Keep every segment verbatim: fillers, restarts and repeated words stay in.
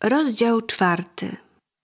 Rozdział czwarty.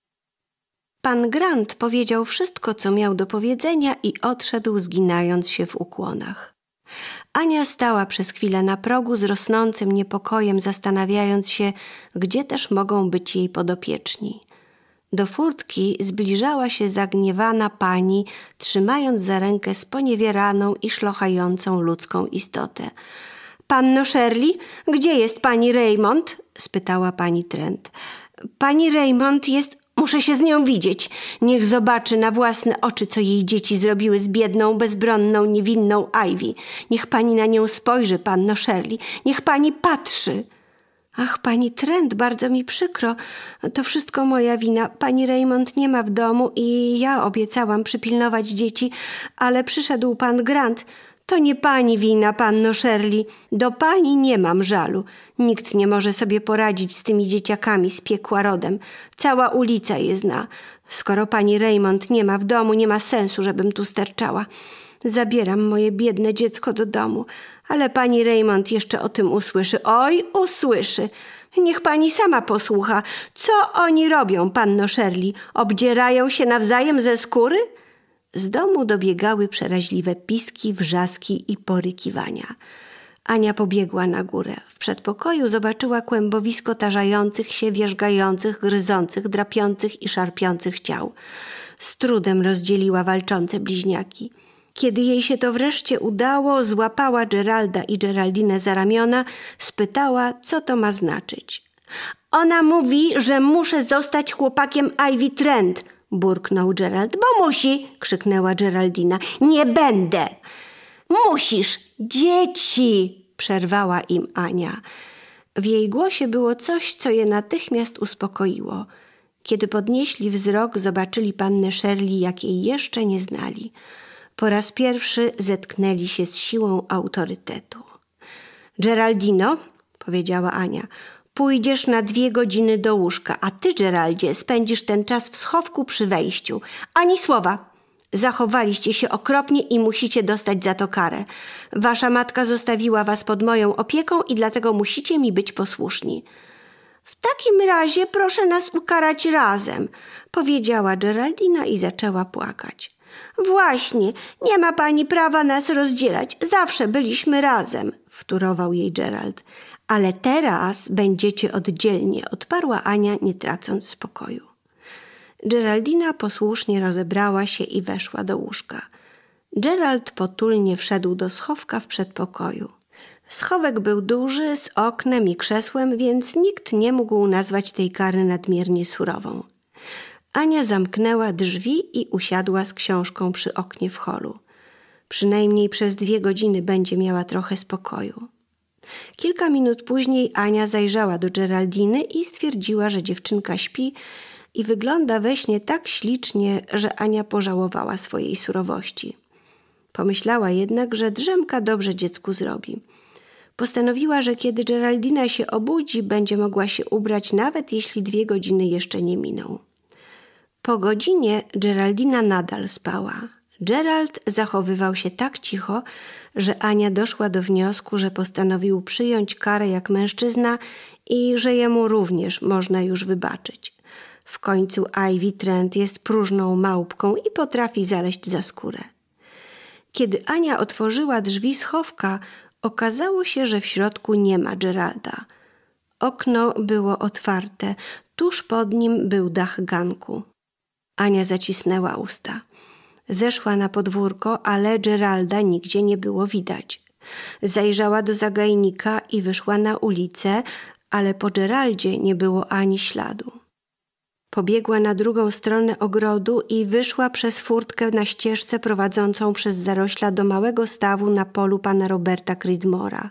Pan Grant powiedział wszystko, co miał do powiedzenia i odszedł, zginając się w ukłonach. Ania stała przez chwilę na progu z rosnącym niepokojem, zastanawiając się, gdzie też mogą być jej podopieczni. Do furtki zbliżała się zagniewana pani, trzymając za rękę sponiewieraną i szlochającą ludzką istotę. – Panno Shirley, gdzie jest pani Raymond? – spytała pani Trent. – Pani Raymond jest... Muszę się z nią widzieć. Niech zobaczy na własne oczy, co jej dzieci zrobiły z biedną, bezbronną, niewinną Ivy. Niech pani na nią spojrzy, panno Shirley. Niech pani patrzy. Ach, pani Trent, bardzo mi przykro. To wszystko moja wina. Pani Raymond nie ma w domu i ja obiecałam przypilnować dzieci, ale przyszedł pan Grant. To nie pani wina, panno Shirley. Do pani nie mam żalu. Nikt nie może sobie poradzić z tymi dzieciakami z piekła rodem. Cała ulica je zna. Skoro pani Raymond nie ma w domu, nie ma sensu, żebym tu sterczała. Zabieram moje biedne dziecko do domu, ale pani Raymond jeszcze o tym usłyszy. Oj, usłyszy. Niech pani sama posłucha. Co oni robią, panno Shirley? Obdzierają się nawzajem ze skóry? Z domu dobiegały przeraźliwe piski, wrzaski i porykiwania. Ania pobiegła na górę. W przedpokoju zobaczyła kłębowisko tarzających się, wierzgających, gryzących, drapiących i szarpiących ciał. Z trudem rozdzieliła walczące bliźniaki. Kiedy jej się to wreszcie udało, złapała Geralda i Geraldinę za ramiona, spytała, co to ma znaczyć. – Ona mówi, że muszę zostać chłopakiem Ivy Trent – burknął Gerald. – Bo musi! – krzyknęła Geraldina. – Nie będę! – Musisz! Dzieci! – przerwała im Ania. W jej głosie było coś, co je natychmiast uspokoiło. Kiedy podnieśli wzrok, zobaczyli pannę Shirley, jakiej jeszcze nie znali. Po raz pierwszy zetknęli się z siłą autorytetu. – Geraldino – powiedziała Ania – pójdziesz na dwie godziny do łóżka, a ty, Geraldzie, spędzisz ten czas w schowku przy wejściu. Ani słowa. Zachowaliście się okropnie i musicie dostać za to karę. Wasza matka zostawiła was pod moją opieką i dlatego musicie mi być posłuszni. W takim razie proszę nas ukarać razem, powiedziała Geraldina i zaczęła płakać. Właśnie, nie ma pani prawa nas rozdzielać. Zawsze byliśmy razem, wtórował jej Gerald. Ale teraz będziecie oddzielnie, odparła Ania, nie tracąc spokoju. Geraldina posłusznie rozebrała się i weszła do łóżka. Gerald potulnie wszedł do schowka w przedpokoju. Schowek był duży, z oknem i krzesłem, więc nikt nie mógł nazwać tej kary nadmiernie surową. Ania zamknęła drzwi i usiadła z książką przy oknie w holu. Przynajmniej przez dwie godziny będzie miała trochę spokoju. Kilka minut później Ania zajrzała do Geraldiny i stwierdziła, że dziewczynka śpi i wygląda we śnie tak ślicznie, że Ania pożałowała swojej surowości. Pomyślała jednak, że drzemka dobrze dziecku zrobi. Postanowiła, że kiedy Geraldina się obudzi, będzie mogła się ubrać, nawet jeśli dwie godziny jeszcze nie miną. Po godzinie Geraldina nadal spała. Gerald zachowywał się tak cicho, że Ania doszła do wniosku, że postanowił przyjąć karę jak mężczyzna i że jemu również można już wybaczyć. W końcu Ivy Trent jest próżną małpką i potrafi zaleźć za skórę. Kiedy Ania otworzyła drzwi schowka, okazało się, że w środku nie ma Geralda. Okno było otwarte, tuż pod nim był dach ganku. Ania zacisnęła usta. Zeszła na podwórko, ale Geralda nigdzie nie było widać. Zajrzała do zagajnika i wyszła na ulicę, ale po Geraldzie nie było ani śladu. Pobiegła na drugą stronę ogrodu i wyszła przez furtkę na ścieżce prowadzącą przez zarośla do małego stawu na polu pana Roberta Creedmora.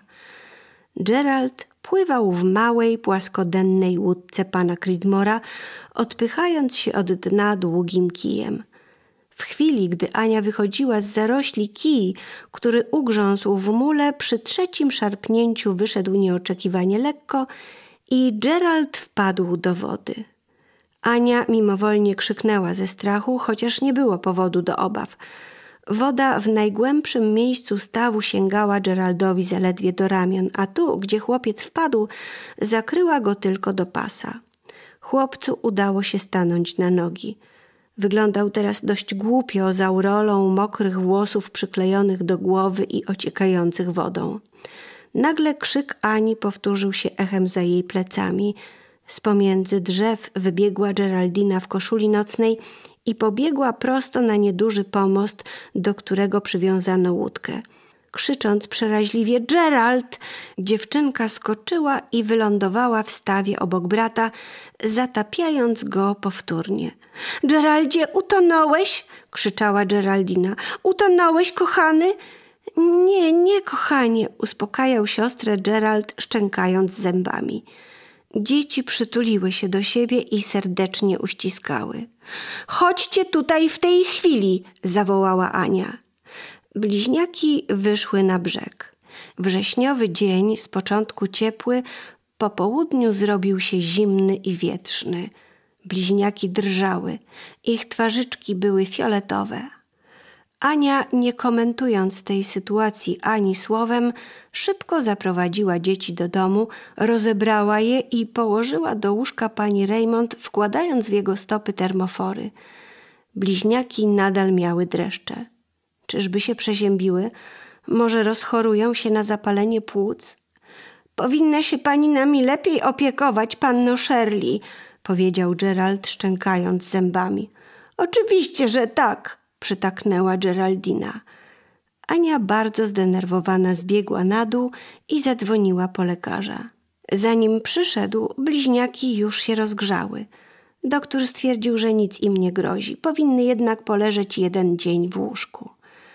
Gerald pływał w małej, płaskodennej łódce pana Creedmora, odpychając się od dna długim kijem. W chwili, gdy Ania wychodziła z zarośli, kij, który ugrzązł w mule, przy trzecim szarpnięciu wyszedł nieoczekiwanie lekko i Gerald wpadł do wody. Ania mimowolnie krzyknęła ze strachu, chociaż nie było powodu do obaw. Woda w najgłębszym miejscu stawu sięgała Geraldowi zaledwie do ramion, a tu, gdzie chłopiec wpadł, zakryła go tylko do pasa. Chłopcu udało się stanąć na nogi. Wyglądał teraz dość głupio za aurolą mokrych włosów przyklejonych do głowy i ociekających wodą. Nagle krzyk Ani powtórzył się echem za jej plecami. Z pomiędzy drzew wybiegła Geraldina w koszuli nocnej i pobiegła prosto na nieduży pomost, do którego przywiązano łódkę. Krzycząc przeraźliwie „Gerald!”, dziewczynka skoczyła i wylądowała w stawie obok brata, zatapiając go powtórnie. „Geraldzie, utonąłeś?” krzyczała Geraldina. „Utonąłeś, kochany?” „Nie, nie, kochanie”, uspokajał siostrę Gerald, szczękając zębami. Dzieci przytuliły się do siebie i serdecznie uściskały. „Chodźcie tutaj w tej chwili!” zawołała Ania. Bliźniaki wyszły na brzeg. Wrześniowy dzień, z początku ciepły, po południu zrobił się zimny i wietrzny. Bliźniaki drżały. Ich twarzyczki były fioletowe. Ania, nie komentując tej sytuacji ani słowem, szybko zaprowadziła dzieci do domu, rozebrała je i położyła do łóżka pani Raymond, wkładając w jego stopy termofory. Bliźniaki nadal miały dreszcze. Czyżby się przeziębiły? Może rozchorują się na zapalenie płuc? „Powinna się pani nami lepiej opiekować, panno Shirley”, powiedział Gerald, szczękając zębami. „Oczywiście, że tak”, przytaknęła Geraldina. Ania, bardzo zdenerwowana, zbiegła na dół i zadzwoniła po lekarza. Zanim przyszedł, bliźniaki już się rozgrzały. Doktor stwierdził, że nic im nie grozi. Powinny jednak poleżeć jeden dzień w łóżku.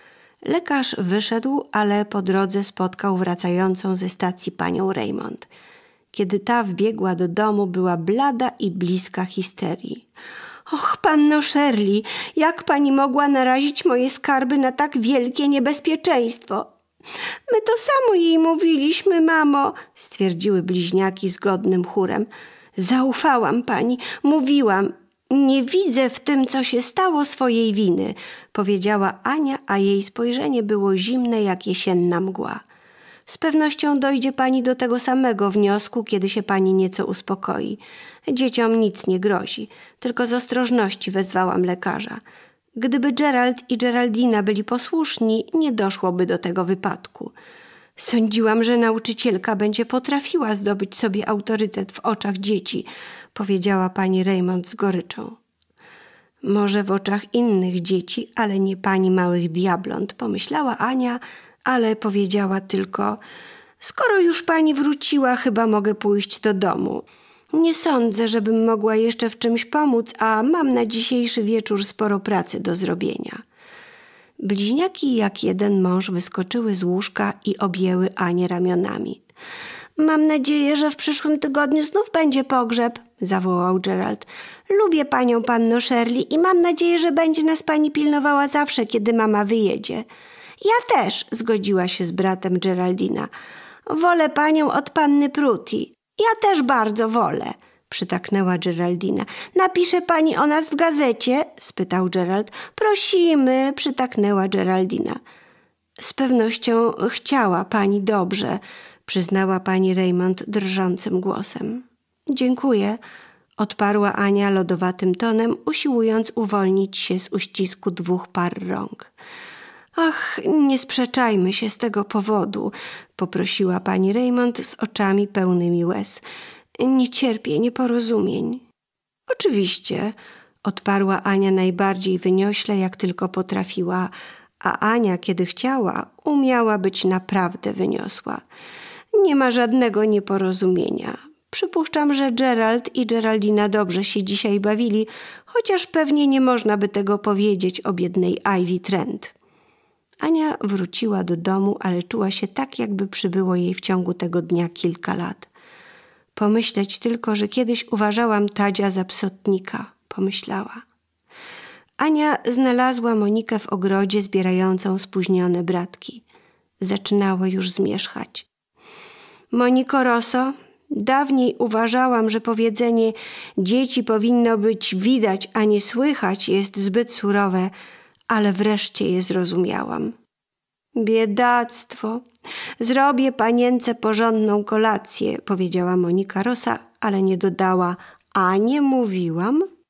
Lekarz wyszedł, ale po drodze spotkał wracającą ze stacji panią Raymond. Kiedy ta wbiegła do domu, była blada i bliska histerii. „Och, panno Shirley, jak pani mogła narazić moje skarby na tak wielkie niebezpieczeństwo?” „My to samo jej mówiliśmy, mamo”, stwierdziły bliźniaki zgodnym chórem. „Zaufałam pani, mówiłam. Nie widzę w tym, co się stało, swojej winy”, powiedziała Ania, a jej spojrzenie było zimne jak jesienna mgła. „Z pewnością dojdzie pani do tego samego wniosku, kiedy się pani nieco uspokoi. Dzieciom nic nie grozi, tylko z ostrożności wezwałam lekarza. Gdyby Gerald i Geraldina byli posłuszni, nie doszłoby do tego wypadku. Sądziłam, że nauczycielka będzie potrafiła zdobyć sobie autorytet w oczach dzieci”, powiedziała pani Raymond z goryczą. „Może w oczach innych dzieci, ale nie pani małych diabląt”, pomyślała Ania, ale powiedziała tylko: „Skoro już pani wróciła, chyba mogę pójść do domu. Nie sądzę, żebym mogła jeszcze w czymś pomóc, a mam na dzisiejszy wieczór sporo pracy do zrobienia”. Bliźniaki jak jeden mąż wyskoczyły z łóżka i objęły Anię ramionami. „Mam nadzieję, że w przyszłym tygodniu znów będzie pogrzeb”, zawołał Gerald. „Lubię panią, panno Shirley, i mam nadzieję, że będzie nas pani pilnowała zawsze, kiedy mama wyjedzie”. „Ja też”, zgodziła się z bratem Geraldina. „Wolę panią od panny Pruty”. „Ja też bardzo wolę”, przytaknęła Geraldina. „Napisze pani o nas w gazecie?” spytał Gerald. „Prosimy”, przytaknęła Geraldina. „Z pewnością chciała pani dobrze”, przyznała pani Raymond drżącym głosem. „Dziękuję”, odparła Ania lodowatym tonem, usiłując uwolnić się z uścisku dwóch par rąk. „Ach, nie sprzeczajmy się z tego powodu”, poprosiła pani Raymond z oczami pełnymi łez. „Nie cierpię nieporozumień”. „Oczywiście”, odparła Ania najbardziej wyniośle, jak tylko potrafiła, a Ania, kiedy chciała, umiała być naprawdę wyniosła. „Nie ma żadnego nieporozumienia. Przypuszczam, że Gerald i Geraldina dobrze się dzisiaj bawili, chociaż pewnie nie można by tego powiedzieć o biednej Ivy Trent”. Ania wróciła do domu, ale czuła się tak, jakby przybyło jej w ciągu tego dnia kilka lat. „Pomyśleć tylko, że kiedyś uważałam Tadzia za psotnika”, pomyślała. Ania znalazła Monikę w ogrodzie zbierającą spóźnione bratki. Zaczynały już zmierzchać. „Moniko Rosso, dawniej uważałam, że powiedzenie dzieci powinno być widać, a nie słychać jest zbyt surowe, ale wreszcie je zrozumiałam”. „Biedactwo. Zrobię panience porządną kolację”, powiedziała Monika Rosa, ale nie dodała A nie mówiłam,